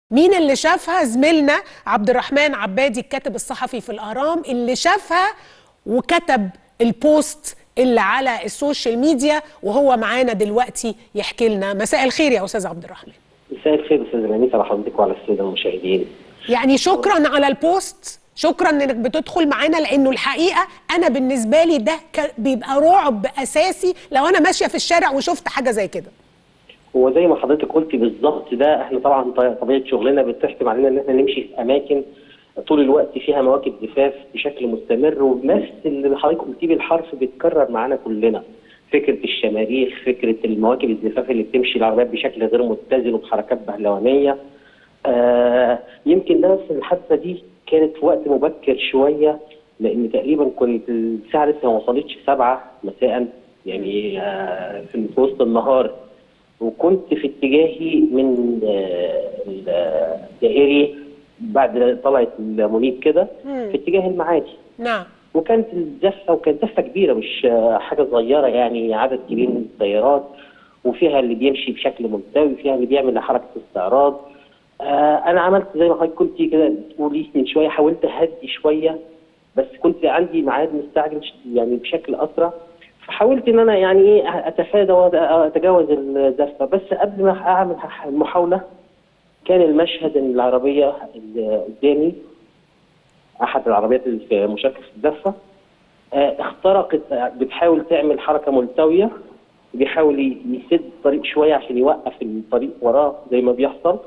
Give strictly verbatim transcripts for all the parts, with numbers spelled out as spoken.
مين اللي شافها؟ زميلنا عبد الرحمن عبادي الكاتب الصحفي في الأهرام اللي شافها وكتب البوست اللي على السوشيال ميديا، وهو معانا دلوقتي يحكي لنا. مساء الخير يا أستاذ عبد الرحمن. مساء الخير أستاذ منيس على حضرتك وعلى السادة المشاهدين. يعني شكرا على البوست، شكرا انك بتدخل معانا، لانه الحقيقه انا بالنسبه لي ده بيبقى رعب اساسي لو انا ماشيه في الشارع وشفت حاجه زي كده. هو زي ما حضرتك قلتي بالظبط، ده احنا طبعا طبيعه شغلنا بتحتم علينا ان احنا نمشي في اماكن طول الوقت فيها مواكب زفاف بشكل مستمر، ونفس اللي حضرتك قلتيه بالحرف بيتكرر معانا كلنا. فكره الشماريخ، فكره المواكب الزفاف اللي بتمشي العربيات بشكل غير متزن وبحركات بهلوانيه. آه يمكن ده بس الحادثه دي كانت في وقت مبكر شويه، لان تقريبا كنت الساعه لسه ما وصلتش سبعة مساء، يعني آه في وسط النهار، وكنت في اتجاهي من الدائري بعد طلعت المنيب كده في اتجاه المعادي. نعم. وكانت الزفه وكانت زفه كبيره، مش حاجه صغيره، يعني عدد كبير من السيارات، وفيها اللي بيمشي بشكل ملتوي وفيها اللي بيعمل حركه استعراض. آه انا عملت زي ما حضرتك كنت كده بتقولي من شويه، حاولت اهدي شويه، بس كنت عندي ميعاد مستعجل يعني بشكل اسرع، فحاولت ان انا يعني ايه اتفادى واتجاوز الزفه. بس قبل ما اعمل المحاوله كان المشهد ان العربيه اللي قدامي، احد العربيات اللي مشاركه في الزفه، اخترقت، بتحاول تعمل حركه ملتويه، بيحاول يسد الطريق شويه عشان يوقف الطريق وراه زي ما بيحصل.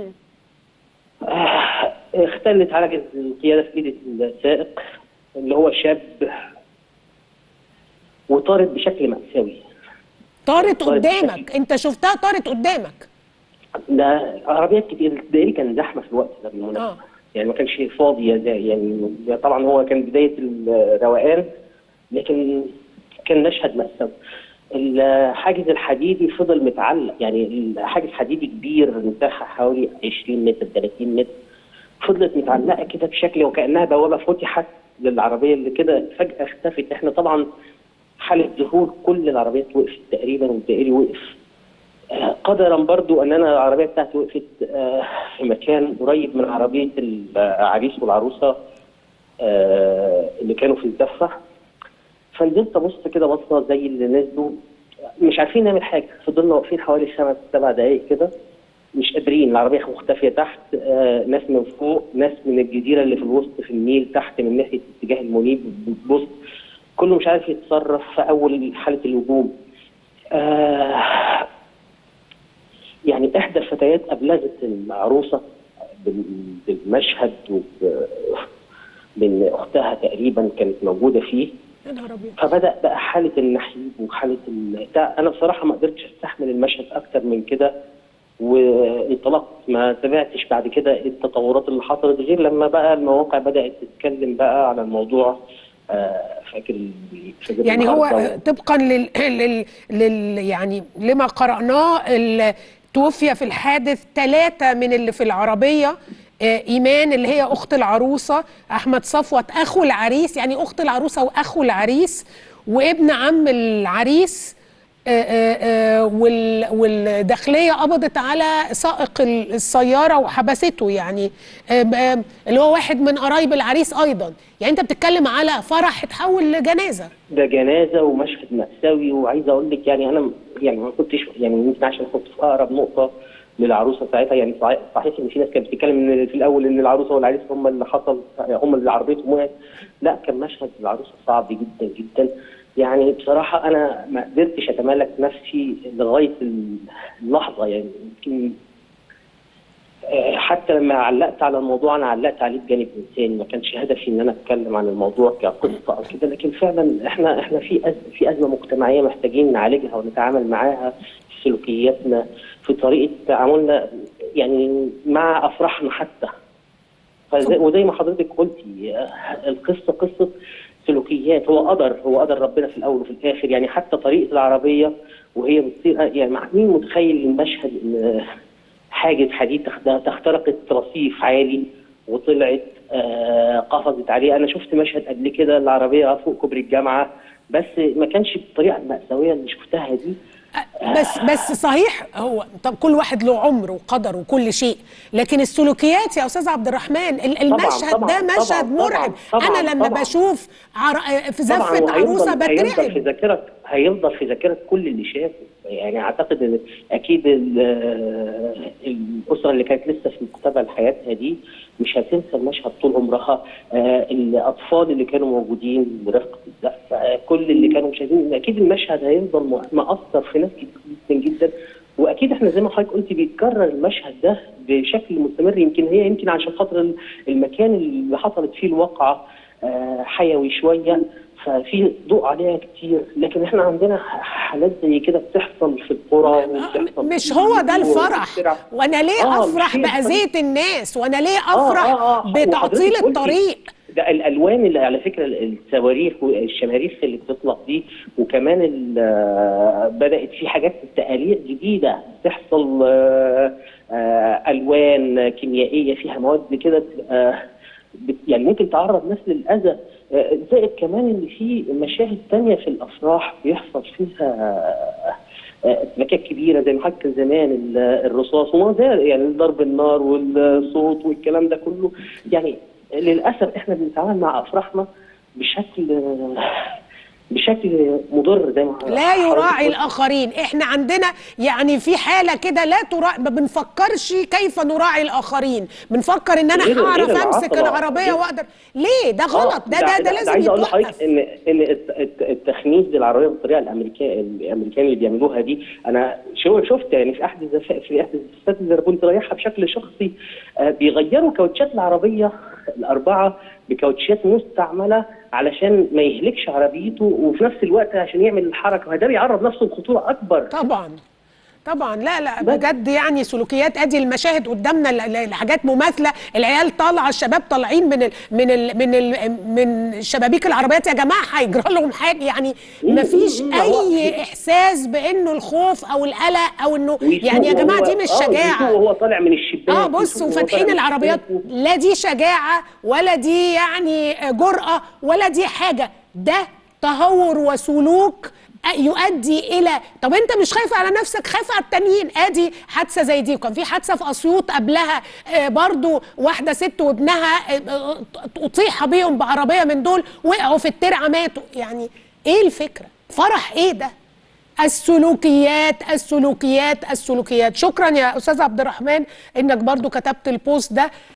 اختلت عجله القياده في ايد السائق اللي هو شاب، وطارت بشكل مأساوي. طارت قدامك؟ بشكل... انت شفتها طارت قدامك؟ ده عربيات كتير، الدائري كان زحمه في الوقت ده بالمناسبه، آه. يعني ما كانش فاضي، يعني طبعا هو كان بدايه الروقان، لكن كان مشهد مأساوي. الحاجز الحديدي فضل متعلق، يعني الحاجز حديدي كبير مساحه حوالي عشرين متر ثلاثين متر، فضلت متعلقه كده بشكل وكانها بوابه فتحت للعربيه اللي كده فجاه اختفت. احنا طبعا حاله ذهول، كل العربيات وقفت تقريبا والدائري وقف. آه قدرا برضو ان انا العربيه بتاعتي وقفت آه في مكان قريب من عربيه العريس والعروسه آه اللي كانوا في الزفه، فنزلت ابص كده بصه زي اللي نزلوا مش عارفين نعمل حاجه. فضلنا واقفين حوالي خمس سبع دقائق كده مش قادرين، العربيه مختفيه تحت، آه ناس من فوق، ناس من الجزيره اللي في الوسط في النيل تحت من ناحيه اتجاه المنيب بتبص، كله مش عارف يتصرف في اول حاله الهجوم. آه يعني احدى الفتيات ابلغت العروسه بالمشهد بان اختها تقريبا كانت موجوده فيه، فبدا بقى حاله النحيب وحاله بتاع. انا بصراحه ما قدرتش استحمل المشهد اكتر من كده وانطلقت، ما تابعتش بعد كده التطورات اللي حصلت غير لما بقى المواقع بدات تتكلم بقى على الموضوع. آه فاكر يعني هو طبقا لل... لل... لل يعني لما قرأناه، توفي في الحادث ثلاثة من اللي في العربية. آه إيمان اللي هي أخت العروسة، أحمد صفوت أخو العريس، يعني أخت العروسة وأخو العريس، وابن عم العريس. آه آه وال والداخلية قبضت على سائق السيارة وحبسته، يعني آه اللي هو واحد من قرايب العريس أيضا. يعني أنت بتتكلم على فرح اتحول لجنازة. ده جنازة ومشهد مأساوي. وعايز أقول لك يعني أنا يعني ما كنتش، يعني يمكن عشان كنت في أقرب نقطة للعروسة ساعتها، يعني صحيح إن في ناس كانت بتتكلم إن في الأول إن العروسة والعريس هم اللي حصل، هم اللي عربيتهم وقعت. لا، كان مشهد العروسة صعب جدا جدا. يعني بصراحة أنا ما قدرتش أتمالك نفسي لغاية اللحظة، يعني يمكن حتى لما علقت على الموضوع أنا علقت عليه بجانب إنساني، ما كانش هدفي إن أنا أتكلم عن الموضوع كقصة أو كده، لكن فعلا إحنا إحنا في أزمة في أزمة مجتمعية محتاجين نعالجها ونتعامل معاها في سلوكياتنا، في طريقة تعاملنا يعني مع أفراحنا حتى. وزي ما حضرتك قلتي القصة قصة سلوكيات، هو قدر هو قدر ربنا في الاول وفي الاخر. يعني حتى طريقه العربيه وهي بتصير، يعني مع مين متخيل المشهد ان حاجز حديد اخترقت رصيف عالي وطلعت آه قفزت عليه. انا شفت مشهد قبل كده العربيه فوق كوبري الجامعه، بس ما كانش بالطريقه المأساويه اللي شفتها دي. بس بس صحيح، هو طب كل واحد له عمر وقدر وكل شيء، لكن السلوكيات يا استاذ عبد الرحمن، المشهد طبعاً ده مشهد طبعاً مرعب. طبعاً انا لما طبعاً بشوف عر... في زفه عروسه بترعب، هيفضل في بترعب. ذاكره هيفضل في ذاكره كل اللي شافه. يعني اعتقد ان اكيد الاسره اللي كانت لسه في مقتبل حياتها دي مش هتنسى المشهد طول عمرها. آه الاطفال اللي كانوا موجودين برفقه الزفه، آه كل اللي كانوا شايفين، اكيد المشهد هيفضل مأثر في ناس كتير جدا جدا. واكيد احنا زي ما حضرتك قلتي بيتكرر المشهد ده بشكل مستمر. يمكن هي يمكن عشان خاطر المكان اللي حصلت فيه الواقعه آه حيوي شويه، ففي ضوء عليها كتير. لكن احنا عندنا حالات زي كده بتحصل في القرى، مش هو ده الفرح. وانا ليه آه افرح باذيه الناس؟ وانا ليه افرح آه آه آه بتعطيل الطريق؟ ده الالوان اللي على فكره الصواريخ والشماريخ اللي بتطلق دي، وكمان بدات في حاجات تقاليع جديده تحصل، الوان كيميائيه فيها مواد كده يعني ممكن تعرض ناس للاذى. زائد كمان ان في مشاهد ثانيه في الافراح بيحصل فيها اتفاقات كبيره زي ما حكى زمان الرصاص وما زال، يعني ضرب النار والصوت والكلام ده كله. يعني للاسف احنا بنتعامل مع افراحنا بشكل بشكل مضر زي ما لا يراعي الاخرين. احنا عندنا يعني في حاله كده لا تراعي، ما بنفكرش كيف نراعي الاخرين، بنفكر ان انا هعرف امسك العربيه واقدر. ليه؟ ده غلط. ده ده ده لازم عايز اقول يتوقف. لحضرتك ان ان التخميس بالعربيه بالطريقه الامريكيه الامريكان اللي بيعملوها دي، انا شو شفت يعني في احد الزفاف في احد الزفافات اللي كنت رايحها بشكل شخصي، بيغيروا كاوتشات العربيه الاربعه بكاوتشات مستعمله علشان ما يهلكش عربيته، وفي نفس الوقت عشان يعمل الحركه، وده بيعرض نفسه لخطوره اكبر. طبعا طبعا لا لا بجد يعني سلوكيات. ادي المشاهد قدامنا، الحاجات مماثله، العيال طالعه، الشباب طالعين من ال من ال من ال من شبابيك العربيات. يا جماعه هيجرى لهم حاجه؟ يعني ما فيش اي احساس بانه الخوف او القلق او انه يعني يا جماعه دي مش شجاعه. وهو طالع من الشباك اه بصوا وفاتحين العربيات، لا دي شجاعه ولا دي يعني جرأه ولا دي حاجه، ده تهور وسلوك يؤدي الى. طب انت مش خايف على نفسك؟ خايف على التانيين. ادي حادثه زي دي، وكان في حادثه في اسيوط قبلها برضو، واحده ست وابنها اطيح بيهم بعربيه من دول، وقعوا في الترعه ماتوا. يعني ايه الفكره؟ فرح ايه ده؟ السلوكيات السلوكيات السلوكيات. شكرا يا استاذ عبد الرحمن انك برضو كتبت البوست ده.